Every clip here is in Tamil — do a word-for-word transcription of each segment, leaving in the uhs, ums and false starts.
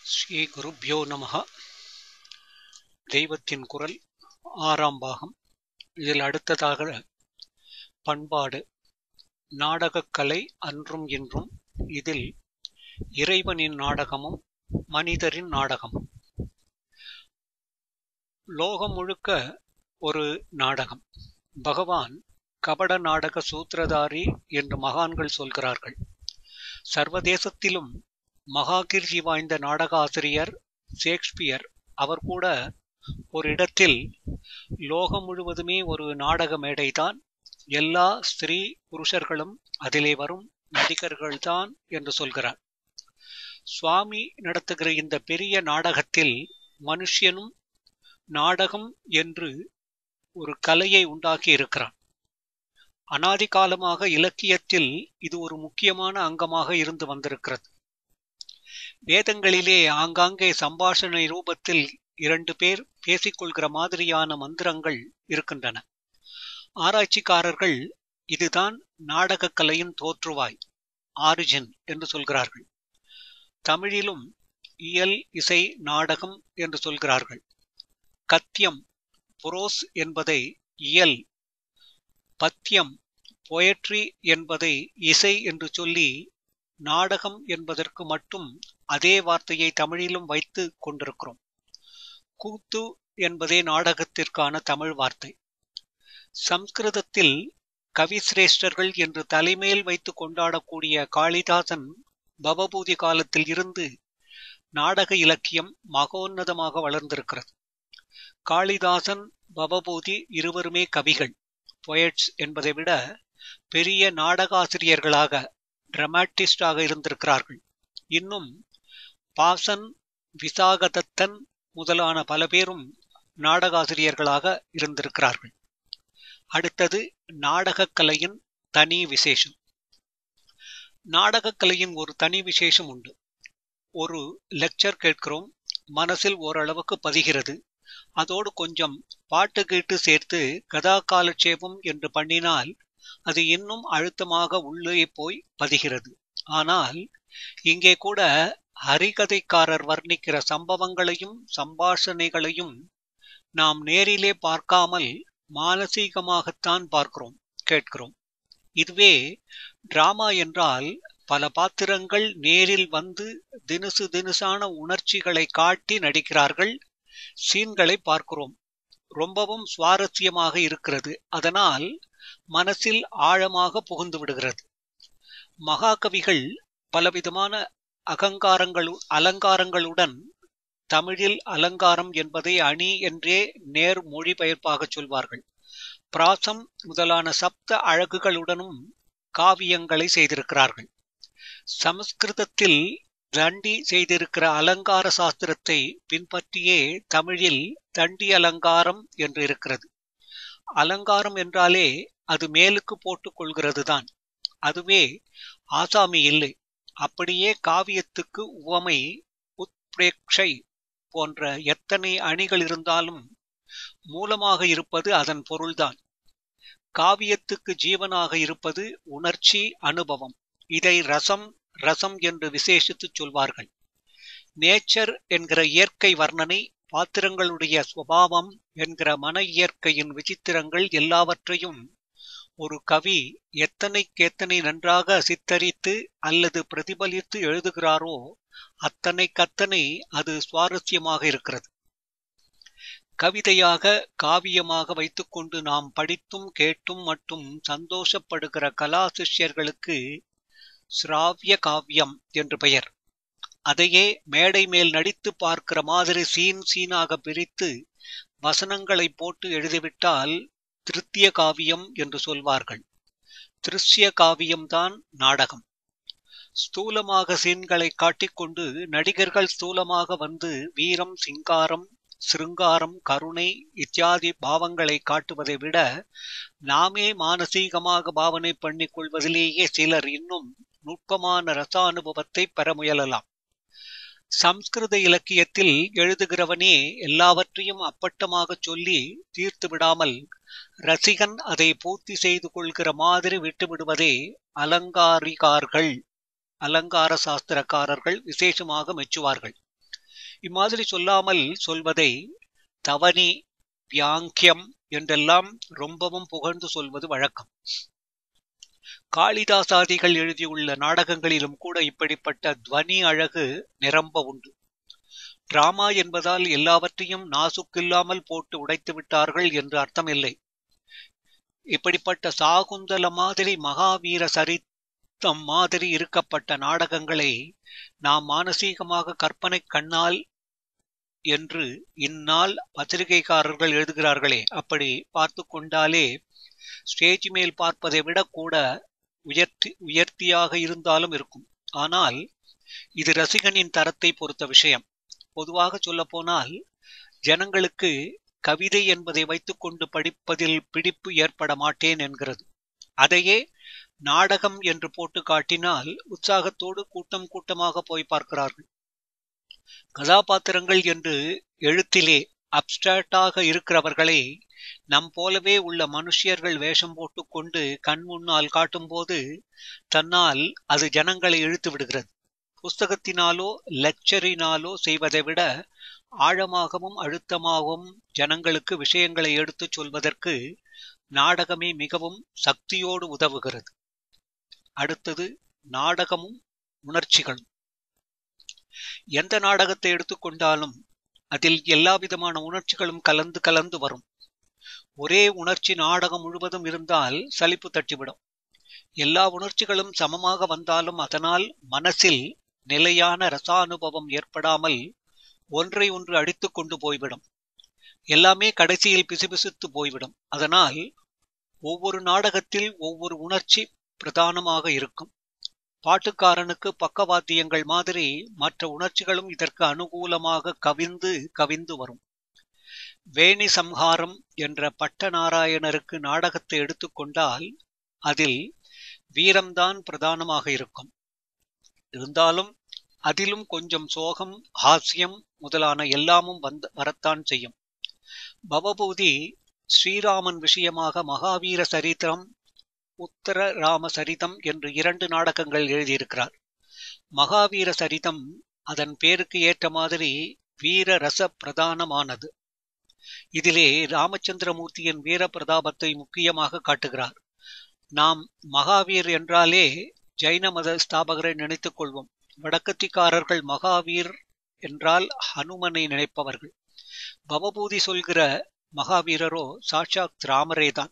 ஸ்ரீ குருப்யோ நமஹ. தெய்வத்தின் குரல் ஆறாம் பாகம். இதில் அடுத்ததாக பண்பாடு, நாடகக்கலை அன்றும் இன்றும். இதில் இறைவனின் நாடகமும் மனிதரின் நாடகமும். லோகம் முழுக்க ஒரு நாடகம். பகவான் கபட நாடக சூத்திரதாரி என்று மகான்கள் சொல்கிறார்கள். சர்வதேசத்திலும் மகாகீர்த்தி வாய்ந்த நாடக ஆசிரியர் ஷேக்ஸ்பியர் அவர் கூட ஒரு இடத்தில் லோகம் முழுவதுமே ஒரு நாடக மேடைதான், எல்லா ஸ்திரீ புருஷர்களும் அதிலே வரும் நடிகர்கள்தான் என்று சொல்கிறார். சுவாமி நடத்துகிற இந்த பெரிய நாடகத்தில் மனுஷனும் நாடகம் என்று ஒரு கலையை உண்டாக்கி இருக்கிறான். அனாதி காலமாக இலக்கியத்தில் இது ஒரு முக்கியமான அங்கமாக இருந்து வந்திருக்கிறது. வேதங்களிலே ஆங்காங்கே சம்பாஷணை ரூபத்தில் இரண்டு பேர் பேசிக்கொள்கிற மாதிரியான மந்திரங்கள் இருக்கின்றன. ஆராய்ச்சிக்காரர்கள் இதுதான் நாடகக்கலையின் தோற்றுவாய், ஆரிஜின் என்று சொல்கிறார்கள். தமிழிலும் இயல், இசை, நாடகம் என்று சொல்கிறார்கள். கத்தியம், புரோஸ் என்பதை இயல், பத்தியம், பொயட்ரி என்பதை இசை என்று சொல்லி நாடகம் என்பதற்கு மட்டும் அதே வார்த்தையை தமிழிலும் வைத்து கொண்டிருக்கிறோம். கூத்து என்பதே நாடகத்திற்கான தமிழ் வார்த்தை. சம்ஸ்கிருதத்தில் கவிசிரேஷ்டர்கள் என்று தலைமேல் வைத்து கொண்டாடக்கூடிய காளிதாசன் பவபூதி காலத்தில் இருந்து நாடக இலக்கியம் மகோன்னதமாக வளர்ந்திருக்கிறது. காளிதாசன், பவபூதி இருவருமே கவிகள், பொயட்ஸ் என்பதை விட பெரிய நாடகாசிரியர்களாக, டிராமாட்டிஸ்டாக இருந்திருக்கிறார்கள். இன்னும் பாசன், விசாகதத்தன் முதலான பல பேரும் நாடகாசிரியர்களாக இருந்திருக்கிறார்கள். அடுத்தது நாடகக்கலையின் தனி விசேஷம். நாடகக்கலையின் ஒரு தனி விசேஷம் உண்டு. ஒரு லெக்சர் கேட்கிறோம், மனசில் ஓரளவுக்கு பதிகிறது. அதோடு கொஞ்சம் பாட்டு கீட்டு சேர்த்து கதா காலட்சேபம் என்று பண்ணினால் அது இன்னும் அழுத்தமாக உள்ளே போய் பதிகிறது. ஆனால் இங்கே கூட ஹரிகதைக்காரர் வர்ணிக்கிற சம்பவங்களையும் சம்பாஷணைகளையும் நாம் நேரிலே பார்க்காமல் மானசீகமாகத்தான் பார்க்கிறோம், கேட்கிறோம். இதுவே டிராமா என்றால் பல பாத்திரங்கள் நேரில் வந்து தினுசு தினுசான உணர்ச்சிகளை காட்டி நடிக்கிறார்கள், சீன்களை பார்க்கிறோம். ரொம்பவும் சுவாரஸ்யமாக இருக்கிறது. அதனால் மனசில் ஆழமாக புகுந்து விடுகிறது. மகாகவிகள் பலவிதமான அகங்காரங்கள் அலங்காரங்களுடன், தமிழில் அலங்காரம் என்பதை அணி என்றே நேர் மொழிபெயர்ப்பாக சொல்வார்கள், பிராசம் முதலான சப்த அழகுகளுடனும் காவியங்களை செய்திருக்கிறார்கள். சமஸ்கிருதத்தில் தண்டி செய்திருக்கிற அலங்கார சாஸ்திரத்தை பின்பற்றியே தமிழில் தண்டி அலங்காரம் என்று இருக்கிறது. அலங்காரம் என்றாலே அது மேலுக்கு போட்டுக் கொள்கிறது தான். அதுவே ஆசாமி இல்லை. அப்படியே காவியத்துக்கு உவமை, உத்பிரேக்ஷை போன்ற எத்தனை அணிகள் இருந்தாலும் மூலமாக இருப்பது அதன் பொருள்தான். காவியத்துக்கு ஜீவனாக இருப்பது உணர்ச்சி, அனுபவம். இதை ரசம் ரசம் என்று விசேஷித்து சொல்வார்கள். நேச்சர் என்கிற இயற்கை வர்ணனை, பாத்திரங்களுடைய சுபாவம் என்கிற மன இயற்கையின் விசித்திரங்கள் எல்லாவற்றையும் ஒரு கவி எத்தனைக்கெத்தனை நன்றாக சித்தரித்து அல்லது பிரதிபலித்து எழுதுகிறாரோ அத்தனைக்கத்தனை அது சுவாரஸ்யமாக இருக்கிறது. கவிதையாக, காவியமாக வைத்துக்கொண்டு நாம் படித்தும் கேட்டும் மட்டும் சந்தோஷப்படுகிற கலா சிஷ்யர்களுக்கு சிராவிய காவியம் என்று பெயர். அதையே மேடை மேல் நடித்து பார்க்கிற மாதிரி சீன் சீனாக பிரித்து வசனங்களை போட்டு எழுதிவிட்டால் திருத்திய காவியம் என்று சொல்வார்கள். திருஷ்ய காவியம்தான் நாடகம். ஸ்தூலமாக சீன்களை காட்டிக்கொண்டு நடிகர்கள் ஸ்தூலமாக வந்து வீரம், சிங்காரம், சிருங்காரம், கருணை இத்தியாதி பாவங்களை காட்டுவதை விட நாமே மானசீகமாக பாவனை பண்ணிக் கொள்வதிலேயே சிலர் இன்னும் நுட்பமான ரசானுபவத்தை பெற முயலலாம். சம்ஸ்கிருத இலக்கியத்தில் எழுதுகிறவனே எல்லாவற்றையும் அப்பட்டமாக சொல்லி தீர்த்து விடாமல் ரசிகன் அதை பூர்த்தி செய்து கொள்கிற மாதிரி விட்டுவிடுவதே அலங்காரிகார்கள், அலங்கார சாஸ்திரக்காரர்கள் விசேஷமாக மெச்சுவார்கள். இம்மாதிரி சொல்லாமல் சொல்வதை தவனி, வியாங்கியம் என்றெல்லாம் ரொம்பவும் புகழ்ந்து சொல்வது வழக்கம். காளிதாசாதிகள் எழுதியுள்ள நாடகங்களிலும் கூட இப்படிப்பட்ட துவனி அழகு நிரம்ப உண்டு. டிராமா என்பதால் எல்லாவற்றையும் நாசுக்கில்லாமல் போட்டு உடைத்து விட்டார்கள் என்று அர்த்தமில்லை. இப்படிப்பட்ட சாகுந்தல மாதிரி, மகாவீர சரித்தம் மாதிரி இருக்கப்பட்ட நாடகங்களை நாம் மானசீகமாக கற்பனை கண்ணால் என்று இந்நாள் பத்திரிகைக்காரர்கள் எழுதுகிறார்களே, அப்படி பார்த்து கொண்டாலே ஸ்டேஜ் மேல் பார்ப்பதை விட கூட உயர்த்தி உயர்த்தியாக இருந்தாலும் இருக்கும். ஆனால் இது ரசிகனின் தரத்தை பொறுத்த விஷயம். பொதுவாக சொல்ல போனால் ஜனங்களுக்கு கவிதை என்பதை வைத்துக்கொண்டு படிப்பதில் பிடிப்பு ஏற்பட மாட்டேன் என்கிறது. அதையே நாடகம் என்று போட்டு காட்டினால் உற்சாகத்தோடு கூட்டம் கூட்டமாக போய் பார்க்கிறார்கள். கதாபாத்திரங்கள் என்று எழுத்திலே அப்டிராக்டாக இருக்கிறவர்களை நம் போலவே உள்ள மனுஷியர்கள் வேஷம் போட்டுக்கொண்டு கண் முன்னால் காட்டும்போது தன்னால் அது ஜனங்களை இழுத்து விடுகிறது. புஸ்தகத்தினாலோ லெக்சரினாலோ செய்வதை விட ஆழமாகவும் அழுத்தமாகவும் ஜனங்களுக்கு விஷயங்களை எடுத்துச் சொல்வதற்கு நாடகமே மிகவும் சக்தியோடு உதவுகிறது. அடுத்தது நாடகமும் உணர்ச்சிகளும். எந்த நாடகத்தை எடுத்துக்கொண்டாலும் அதில் எல்லா விதமான உணர்ச்சிகளும் கலந்து கலந்து வரும். ஒரே உணர்ச்சி நாடகம் முழுவதும் இருந்தால் சலிப்பு தட்டிவிடும். எல்லா உணர்ச்சிகளும் சமமாக வந்தாலும் அதனால் மனசில் நிலையான ரசானுபவம் ஏற்படாமல் ஒன்றை ஒன்று அடித்து கொண்டு போய்விடும். எல்லாமே கடைசியில் பிசுபிசுத்து போய்விடும். அதனால் ஒவ்வொரு நாடகத்தில் ஒவ்வொரு உணர்ச்சி பிரதானமாக இருக்கும். பாட்டுக்காரனுக்கு பக்கவாத்தியங்கள் மாதிரி மற்ற உணர்ச்சிகளும் இதற்கு அனுகூலமாக கவிந்து கவிந்து வரும். வேணி சம்ஹாரம் என்ற பட்டநாராயணருக்கு நாடகத்தை எடுத்துக்கொண்டால் அதில் வீரம்தான் பிரதானமாக இருக்கும். இருந்தாலும் அதிலும் கொஞ்சம் சோகம், ஹாஸ்யம் முதலான எல்லாமும் வந்து வரத்தான் செய்யும். பவபூதி ஸ்ரீராமன் விஷயமாக மகாவீர சரித்திரம், உத்தர ராம சரிதம் என்று இரண்டு நாடகங்கள் எழுதியிருக்கிறார். மகாவீர சரிதம் அதன் பேருக்கு ஏற்ற மாதிரி வீர ரச பிரதானமானது. இதிலே ராமச்சந்திரமூர்த்தியின் வீர பிரதாபத்தை முக்கியமாக காட்டுகிறார். நாம் மகாவீர் என்றாலே ஜைன மத ஸ்தாபகரை நினைத்துக் கொள்வோம். வடக்கத்திக்காரர்கள் மகாவீர் என்றால் ஹனுமனை நினைப்பவர்கள். பவபூதி சொல்கிற மகாவீரரோ சாட்சாத் ராமரேதான்.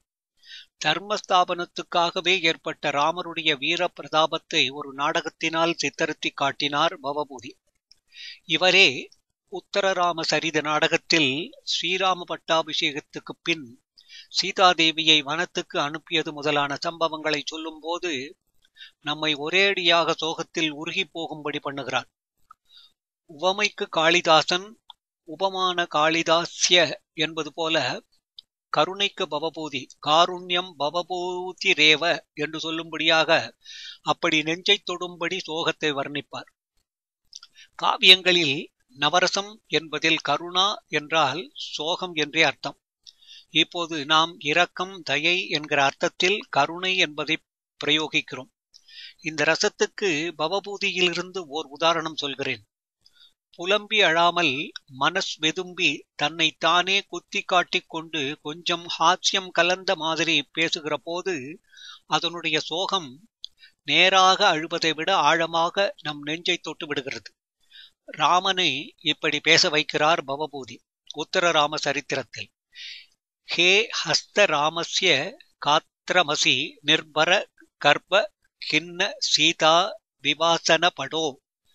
தர்மஸ்தாபனத்துக்காகவே ஏற்பட்ட ராமருடைய வீர பிரதாபத்தை ஒரு நாடகத்தினால் சித்தரித்து காட்டினார் பவபூதி. இவரே உத்தரராம சரித நாடகத்தில் ஸ்ரீராம பட்டாபிஷேகத்துக்கு பின் சீதாதேவியை வனத்துக்கு அனுப்பியது முதலான சம்பவங்களை சொல்லும் போது நம்மை ஒரேடியாக சோகத்தில் உருகி போகும்படி பண்ணுகிறார். உவமைக்கு காளிதாசன், உபமான காளிதாஸ்ய என்பது போல கருணைக்கு பவபூதி, காருண்யம் பவபூதி ரேவ என்று சொல்லும்படியாக அப்படி நெஞ்சை தொடும்படி சோகத்தை வர்ணிப்பார். காவியங்களில் நவரசம் என்பதில் கருணா என்றால் சோகம் என்றே அர்த்தம். இப்போது நாம் இரக்கம், தயை என்கிற அர்த்தத்தில் கருணை என்பதை பிரயோகிக்கிறோம். இந்த ரசத்துக்கு பவபூதியிலிருந்து ஓர் உதாரணம் சொல்கிறேன். புலம்பி அழாமல் மனஸ் வெதும்பி தன்னை தானே குத்தி காட்டிக் கொண்டு கொஞ்சம் ஹாஸ்யம் கலந்த மாதிரி பேசுகிற போது அதனுடைய சோகம் நேராக அழுவதை விட ஆழமாக நம் நெஞ்சை தொட்டு விடுகிறது. ராமனை இப்படி பேச வைக்கிறார் பவபூதி உத்தர ராம சரித்திரத்தில். ஹே ஹஸ்த ராமஸ்ய காத்திரமசி நிர்பர கர்ப்ப கிண்ண சீதா விவாசன படோ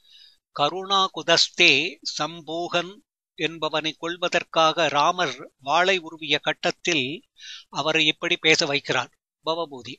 கருணா குதஸ்தே சம்பூகன் என்பவனை கொள்வதற்காக ராமர் வாளை உருவிய கட்டத்தில் அவரை இப்படி பேச வைக்கிறார் பவபூதி.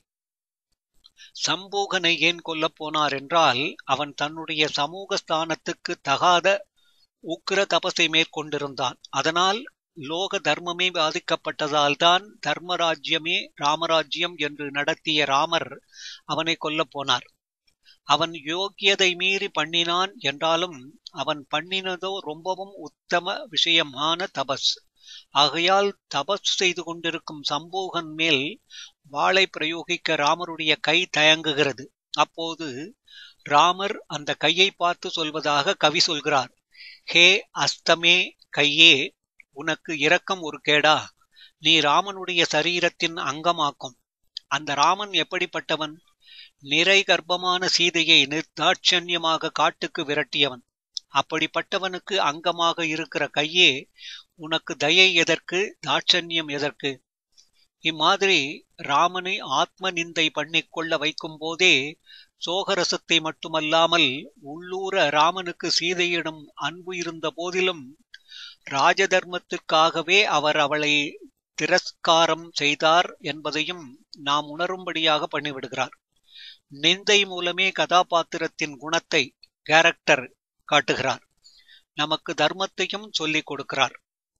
சம்பூகனை ஏன் கொல்லப் போனார் என்றால் அவன் தன்னுடைய சமூக ஸ்தானத்துக்கு தகாத உக்கிர தபசை மேற்கொண்டிருந்தான். அதனால் லோக தர்மமே பாதிக்கப்பட்டதால் தான் தர்மராஜ்யமே ராமராஜ்யம் என்று நடத்திய ராமர் அவனை கொல்லப் போனார். அவன் யோக்கியதை மீறி பண்ணினான் என்றாலும் அவன் பண்ணினதோ ரொம்பவும் உத்தம விஷயமான தபஸ். ஆகையால் தபஸ் செய்து கொண்டிருக்கும் சம்பூகன் மேல் வாளை பிரயோகிக்க ராமருடைய கை தயங்குகிறது. அப்போது ராமர் அந்த கையை பார்த்து சொல்வதாக கவி சொல்கிறார். ஹே அஸ்தமே கையே, உனக்கு இரக்கம் ஒரு கேடா? நீ ராமனுடைய சரீரத்தின் அங்கமாக்கும். அந்த ராமன் எப்படிப்பட்டவன்? நிறை கர்ப்பமான சீதையை நிர்தாட்சண்யமாக காட்டுக்கு விரட்டியவன். அப்படிப்பட்டவனுக்கு அங்கமாக இருக்கிற கையே, உனக்கு தயை எதற்கு, தாட்சண்யம் எதற்கு? இம்மாதிரி ராமனை ஆத்ம நிந்தை பண்ணிக்கொள்ள வைக்கும் போதே சோகரசத்தை மட்டுமல்லாமல் உள்ளூர ராமனுக்கு சீதையிடம் அன்பு இருந்த போதிலும் ராஜதர்மத்திற்காகவே அவர் அவளை திரஸ்காரம் செய்தார் என்பதையும் நாம் உணரும்படியாக பண்ணிவிடுகிறார். நிந்தை மூலமே கதாபாத்திரத்தின் குணத்தை, கேரக்டர் காட்டுகிறார். நமக்கு தர்மத்தையும் சொல்லிக் கொடுக்கிறார்.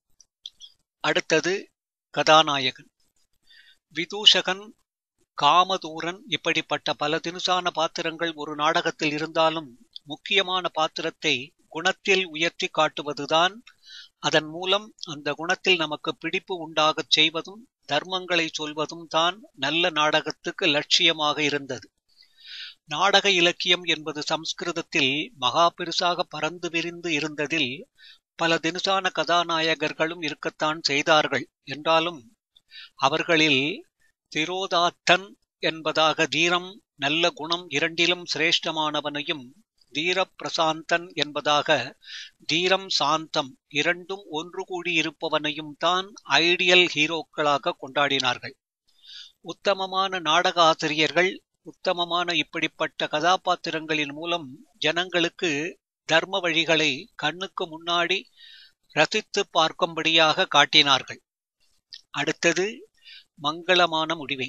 அடுத்தது கதாநாயகன். விதூஷகன், காமதூரன் இப்படிப்பட்ட பல தினுசான பாத்திரங்கள் ஒரு நாடகத்தில் இருந்தாலும் முக்கியமான பாத்திரத்தை குணத்தில் உயர்த்தி காட்டுவதுதான், அதன் மூலம் அந்த குணத்தில் நமக்கு பிடிப்பு உண்டாகச் செய்வதும் தர்மங்களை சொல்வதும் தான் நல்ல நாடகத்துக்கு லட்சியமாக இருந்தது. நாடக இலக்கியம் என்பது சம்ஸ்கிருதத்தில் மகா பெருசாக பறந்து விரிந்து இருந்ததில் பல தினுசான கதாநாயகர்களும் இருக்கத்தான் செய்தார்கள். என்றாலும் அவர்களில் திரோதாத்தன் என்பதாக தீரம் நல்ல குணம் இரண்டிலும் சிரேஷ்டமானவனையும், தீர பிரசாந்தன் என்பதாக தீரம் சாந்தம் இரண்டும் ஒன்று கூடியிருப்பவனையும் தான் ஐடியல் ஹீரோக்களாக கொண்டாடினார்கள். உத்தமமான நாடக ஆசிரியர்கள் உத்தமமான இப்படிப்பட்ட கதாபாத்திரங்களின் மூலம் ஜனங்களுக்கு தர்ம வழிகளை கண்ணுக்கு முன்னாடி ரசித்து பார்க்கும்படியாக காட்டினார்கள். அடுத்தது மங்களமான முடிவே.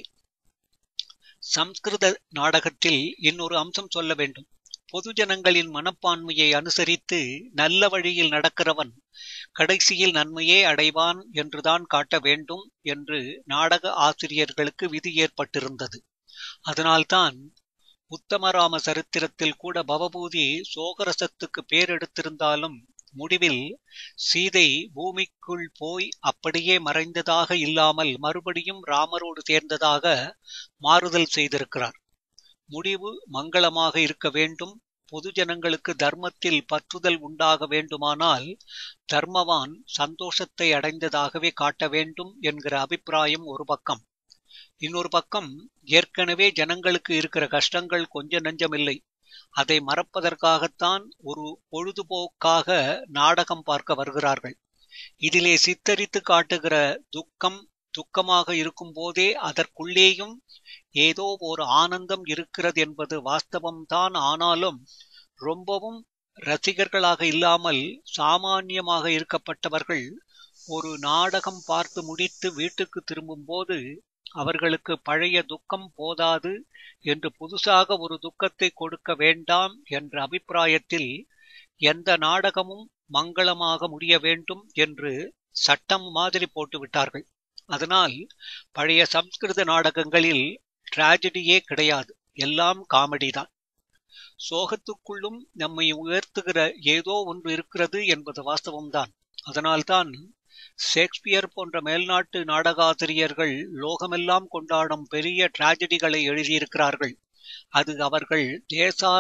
சம்ஸ்கிருத நாடகத்தில் இன்னொரு அம்சம் சொல்ல வேண்டும். பொதுஜனங்களின் மனப்பான்மையை அனுசரித்து நல்ல வழியில் நடக்கிறவன் கடைசியில் நன்மையே அடைவான் என்றுதான் காட்ட வேண்டும் என்று நாடக ஆசிரியர்களுக்கு விதி ஏற்பட்டிருந்தது. அதனால்தான் உத்தமராம சரித்திரத்தில் கூட பவபூதி சோகரசத்துக்கு பேர் எடுத்திருந்தாலும் முடிவில் சீதை பூமிக்குள் போய் அப்படியே மறைந்ததாக இல்லாமல் மறுபடியும் ராமரோடு சேர்ந்ததாக மாறுதல் செய்திருக்கிறார். முடிவு மங்களமாக இருக்க வேண்டும். பொதுஜனங்களுக்கு தர்மத்தில் பற்றுதல் உண்டாக வேண்டுமானால் தர்மவான் சந்தோஷத்தை அடைந்ததாகவே காட்ட வேண்டும் என்கிற அபிப்பிராயம் ஒரு பக்கம். இன்னொரு பக்கம், ஏற்கனவே ஜனங்களுக்கு இருக்கிற கஷ்டங்கள் கொஞ்ச நஞ்சமில்லை. அதை மறப்பதற்காகத்தான் ஒரு பொழுதுபோக்காக நாடகம் பார்க்க வருகிறார்கள். இதிலே சித்தரித்து காட்டுகிற துக்கம் துக்கமாக இருக்கும் போதே அதற்குள்ளேயும் ஏதோ ஒரு ஆனந்தம் இருக்கிறது என்பது வாஸ்தவம்தான். ஆனாலும் ரொம்பவும் ரசிகர்களாக இல்லாமல் சாமானியமாக இருக்கப்பட்டவர்கள் ஒரு நாடகம் பார்த்து முடித்து வீட்டுக்கு திரும்பும் போது அவர்களுக்கு பழைய துக்கம் போதாது என்று புதுசாக ஒரு துக்கத்தை கொடுக்க வேண்டாம் என்ற அபிப்பிராயத்தில் எந்த நாடகமும் மங்களமாக முடிய வேண்டும் என்று சட்டம் மாதிரி போட்டுவிட்டார்கள். அதனால் பழைய சம்ஸ்கிருத நாடகங்களில் டிராஜடியே கிடையாது, எல்லாம் காமெடி தான். சோகத்துக்குள்ளும் நம்மை உயர்த்துகிற ஏதோ ஒன்று இருக்கிறது என்பது வாஸ்தவம்தான். அதனால்தான் ஷேக்ஸ்பியர் போன்ற மேல்நாட்டு நாடகாசிரியர்கள் லோகமெல்லாம் கொண்டாடும் பெரிய டிராஜடிகளை எழுதியிருக்கிறார்கள். அது அவர்கள் தேசா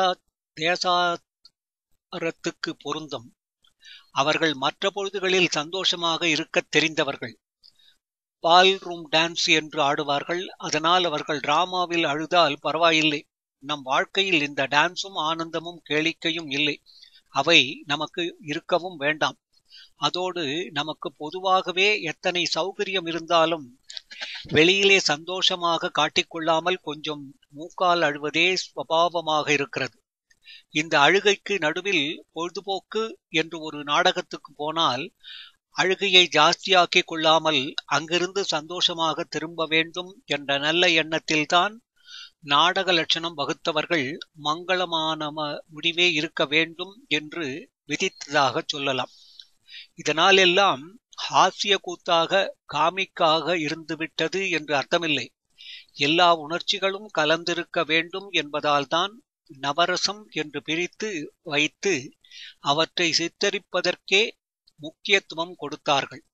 தேசாரத்துக்கு பொருந்தும். அவர்கள் மற்ற பொழுதுகளில் சந்தோஷமாக இருக்கத் தெரிந்தவர்கள். பால் ரூம் டான்ஸ் என்று ஆடுவார்கள். அதனால் அவர்கள் டிராமாவில் அழுதால் பரவாயில்லை. நம் வாழ்க்கையில் இந்த டான்ஸும் ஆனந்தமும் கேளிக்கையும் இல்லை. அவை நமக்கு இருக்கவும் வேண்டாம். அதோடு நமக்கு பொதுவாகவே எத்தனை சௌகரியம் இருந்தாலும் வெளியிலே சந்தோஷமாக காட்டிக்கொள்ளாமல் கொஞ்சம் மூக்கால் அழுவதே ஸ்வபாவமாக இருக்கிறது. இந்த அழுகைக்கு நடுவில் பொழுதுபோக்கு என்று ஒரு நாடகத்துக்கு போனால் அழுகையை ஜாஸ்தியாக்கிக் கொள்ளாமல் அங்கிருந்து சந்தோஷமாக திரும்ப வேண்டும் என்ற நல்ல எண்ணத்தில்தான் நாடக லட்சணம் வகுத்தவர்கள் மங்களமான முடிவே இருக்க வேண்டும் என்று விதித்ததாக சொல்லலாம். இதனால் எல்லாம் ஹாஸ்ய கூத்தாக காமிக்காக இருந்துவிட்டது என்று அர்த்தமில்லை. எல்லா உணர்ச்சிகளும் கலந்திருக்க வேண்டும் என்பதால்தான் நவரசம் என்று பிரித்து வைத்து அவற்றை சித்தரிப்பதற்கே முக்கியத்துவம் கொடுத்தார்கள்.